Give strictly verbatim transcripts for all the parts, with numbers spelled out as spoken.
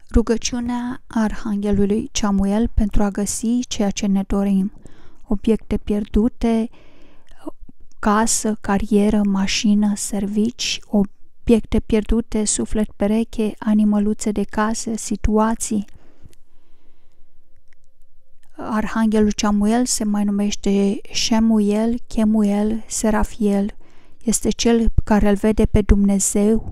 Rugăciunea Arhanghelului Ciamuel pentru a găsi ceea ce ne dorim: obiecte pierdute, casă, carieră, mașină, servici, obiecte pierdute, suflet pereche, animăluțe de casă, situații. Arhanghelul Ciamuel se mai numește Shemuel, Chemuel, Serafiel. Este cel care îl vede pe Dumnezeu.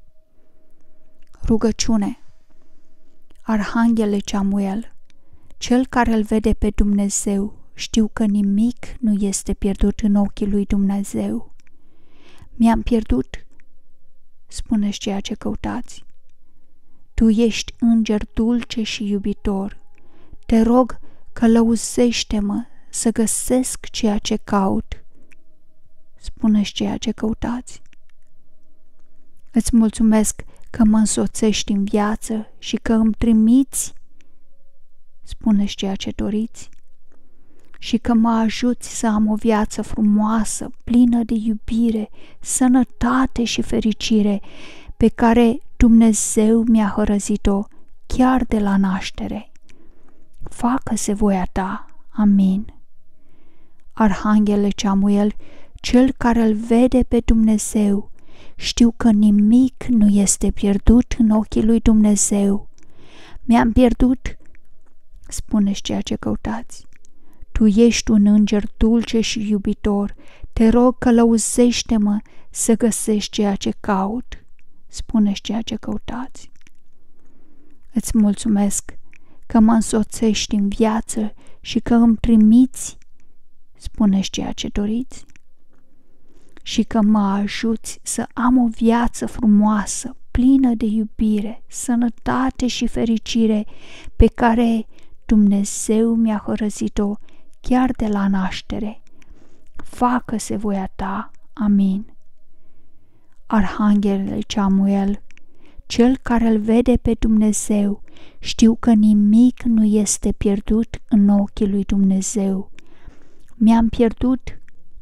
Rugăciune. Arhanghele Ciamuel, cel care îl vede pe Dumnezeu, știu că nimic nu este pierdut în ochii lui Dumnezeu. Mi-am pierdut, spuneți ceea ce căutați. Tu ești înger dulce și iubitor. Te rog, călăuzește-mă să găsesc ceea ce caut. Spuneți ceea ce căutați. Îți mulțumesc că mă însoțești în viață și că îmi trimiți, spuneți ceea ce doriți, și că mă ajuți să am o viață frumoasă, plină de iubire, sănătate și fericire, pe care Dumnezeu mi-a hărăzit-o chiar de la naștere. Facă-se voia ta. Amin. Arhanghele Ciamuel, cel care îl vede pe Dumnezeu, știu că nimic nu este pierdut în ochii lui Dumnezeu. Mi-am pierdut, spuneți ceea ce căutați. Tu ești un înger dulce și iubitor. Te rog, călăuzește-mă să găsești ceea ce caut. Spuneți ceea ce căutați. Îți mulțumesc că mă însoțești în viață și că îmi trimiți, spuneți ceea ce doriți, și că mă ajuți să am o viață frumoasă, plină de iubire, sănătate și fericire, pe care Dumnezeu mi-a hărăzit-o chiar de la naștere. Facă-se voia ta. Amin. Arhanghele Ciamuel, cel care îl vede pe Dumnezeu, știu că nimic nu este pierdut în ochii lui Dumnezeu. Mi-am pierdut.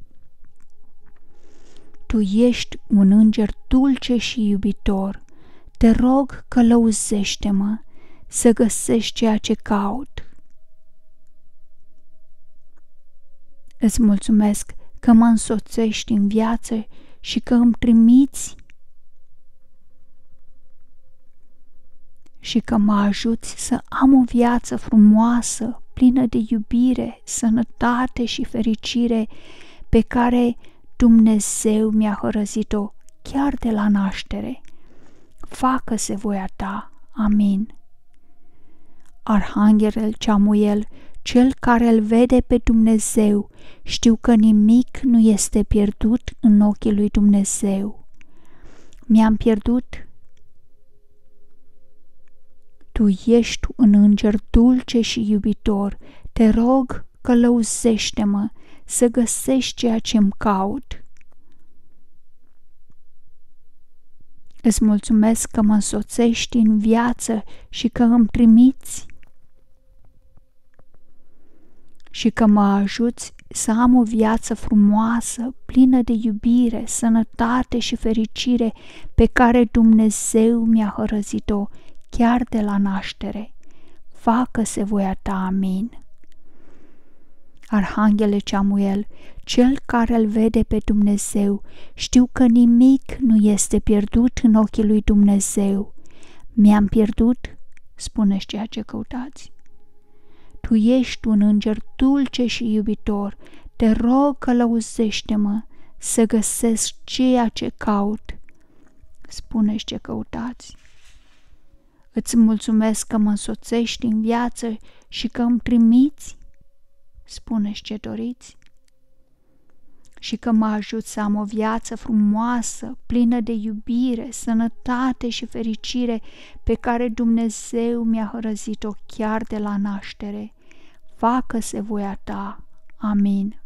Tu ești un înger dulce și iubitor. Te rog, călăuzește-mă să găsești ceea ce caut. Îți mulțumesc că mă însoțești în viață și că îmi trimiți și că mă ajuți să am o viață frumoasă, plină de iubire, sănătate și fericire, pe care Dumnezeu mi-a hărăzit-o chiar de la naștere. Facă-se voia ta. Amin. Arhanghelul Ciamuel, cel care îl vede pe Dumnezeu, știu că nimic nu este pierdut în ochii lui Dumnezeu. Mi-am pierdut. Tu ești un înger dulce și iubitor. Te rog, călăuzește-mă să găsești ceea ce-mi caut. Îți mulțumesc că mă însoțești în viață și că îmi trimiți și că mă ajuți să am o viață frumoasă, plină de iubire, sănătate și fericire, pe care Dumnezeu mi-a hărăzit-o chiar de la naștere. Facă-se voia ta. Amin. Arhanghele Ciamuel, cel care îl vede pe Dumnezeu, știu că nimic nu este pierdut în ochii lui Dumnezeu. Mi-am pierdut, spuneți ceea ce căutați. Tu ești un înger dulce și iubitor. Te rog, călăuzește-mă să găsesc ceea ce caut. Spuneți ce căutați. Îți mulțumesc că mă însoțești în viață și că îmi trimiți, spuneți ce doriți, și că mă ajut să am o viață frumoasă, plină de iubire, sănătate și fericire, pe care Dumnezeu mi-a hărăzit-o chiar de la naștere. Facă-se voia ta. Amin.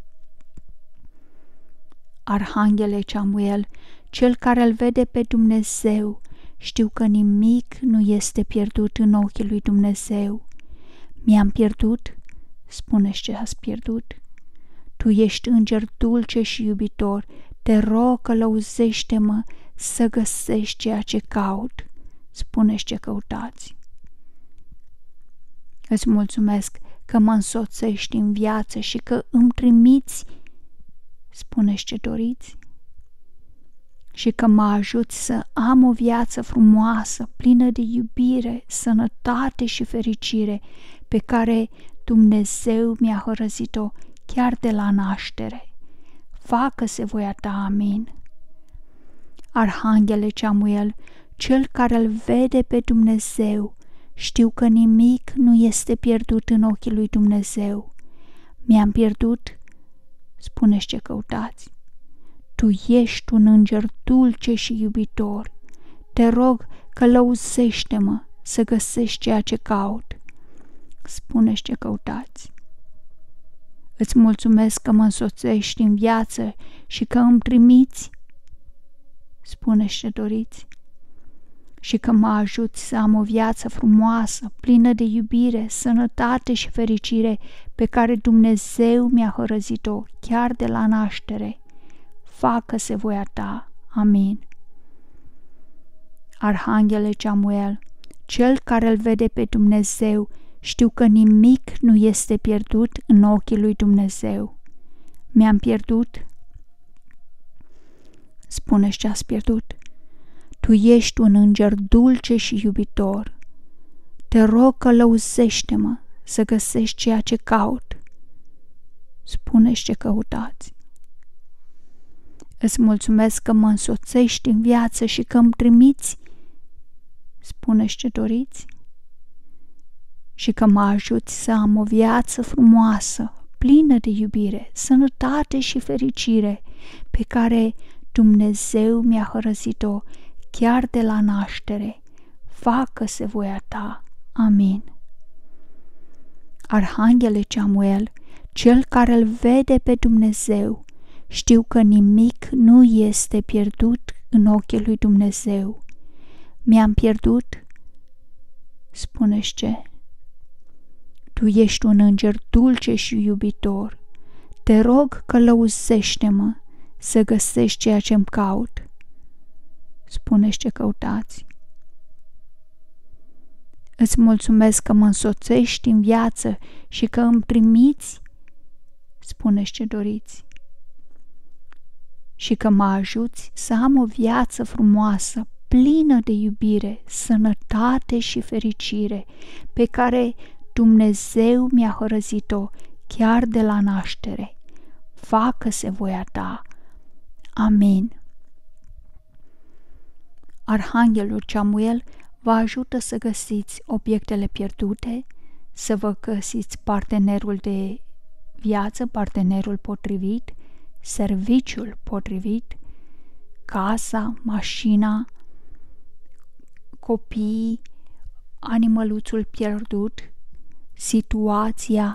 Arhanghele Ciamuel, cel care îl vede pe Dumnezeu, știu că nimic nu este pierdut în ochii lui Dumnezeu. Mi-am pierdut, spuneți ce ați pierdut. Tu ești înger dulce și iubitor. Te rog, călăuzește-mă să găsești ceea ce caut. Spuneți ce căutați. Îți mulțumesc că mă însoțești în viață și că îmi trimiți, spuneți ce doriți, și că mă ajuți să am o viață frumoasă, plină de iubire, sănătate și fericire, pe care Dumnezeu mi-a hărăzit-o chiar de la naștere. Facă-se voia ta, amin. Arhanghele Ceamuel, cel care îl vede pe Dumnezeu, știu că nimic nu este pierdut în ochii lui Dumnezeu. Mi-am pierdut, spuneți ce căutați. Tu ești un înger dulce și iubitor. Te rog, călăuzește-mă să găsești ceea ce caut. Spuneți ce căutați. Îți mulțumesc că mă însoțești în viață și că îmi trimiți, spuneți ce doriți, și că mă ajuți să am o viață frumoasă, plină de iubire, sănătate și fericire, pe care Dumnezeu mi-a hărăzit-o chiar de la naștere. Facă-se voia ta, amin. Arhanghele Ceamuel, cel care îl vede pe Dumnezeu, știu că nimic nu este pierdut în ochii lui Dumnezeu. Mi-am pierdut? Spune-și ce ați pierdut. Tu ești un înger dulce și iubitor. Te rog, călăuzește-mă să găsești ceea ce caut. Spune-și ce căutați. Îți mulțumesc că mă însoțești în viață și că îmi trimiți, spune-și ce doriți, și că mă ajuți să am o viață frumoasă, plină de iubire, sănătate și fericire, pe care Dumnezeu mi-a hărăzit-o chiar de la naștere. Facă-se voia ta, amin. Arhanghele Ceamuel, cel care îl vede pe Dumnezeu, știu că nimic nu este pierdut în ochii lui Dumnezeu. Mi-am pierdut? Spune-și ce? Tu ești un înger dulce și iubitor. Te rog, călăuzește-mă să găsești ceea ce-mi caut. Spune-și ce căutați. Îți mulțumesc că mă însoțești în viață și că îmi trimiți, spune-și ce doriți, și că mă ajuți să am o viață frumoasă, plină de iubire, sănătate și fericire, pe care Dumnezeu mi-a hărăzit-o chiar de la naștere. Facă-se voia ta. Amin. Arhanghelul Ceamuel vă ajută să găsiți obiectele pierdute, să vă găsiți partenerul de viață, partenerul potrivit, serviciul potrivit, casa, mașina, copiii, animăluțul pierdut, situația,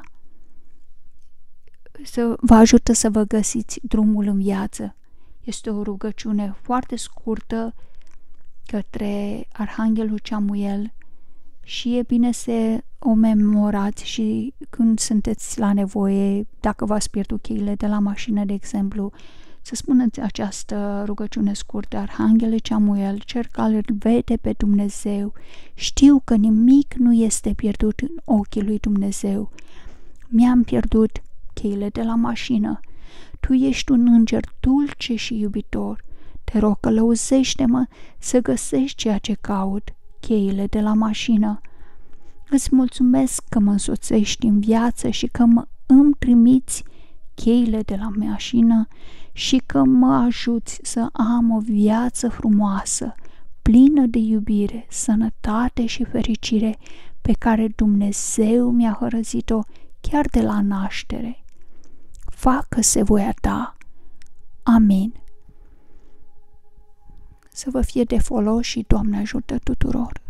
să vă ajută să vă găsiți drumul în viață. Este o rugăciune foarte scurtă către Arhanghelul Ceamuel și e bine să o memorați și când sunteți la nevoie, dacă v-ați pierdut cheile de la mașină, de exemplu, să spuneți această rugăciune scurtă: Arhanghele Ceamuel, cel care îl vede pe Dumnezeu, știu că nimic nu este pierdut în ochii lui Dumnezeu. Mi-am pierdut cheile de la mașină. Tu ești un înger dulce și iubitor. Te rog, călăuzește-mă să găsești ceea ce caut, cheile de la mașină. Îți mulțumesc că mă însoțești în viață și că mă îmi trimiți cheile de la mașină și că mă ajuți să am o viață frumoasă, plină de iubire, sănătate și fericire, pe care Dumnezeu mi-a hărăzit-o chiar de la naștere. Facă-se voia ta. Amin. Să vă fie de folos și Doamne ajută tuturor.